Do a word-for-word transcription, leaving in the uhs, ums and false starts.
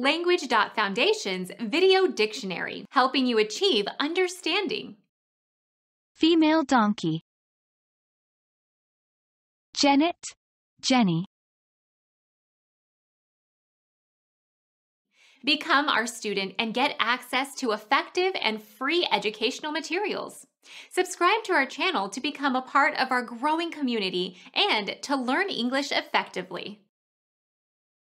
Language dot Foundation's Video Dictionary, helping you achieve understanding. Female donkey. Janet, Jenny. Become our student and get access to effective and free educational materials. Subscribe to our channel to become a part of our growing community and to learn English effectively.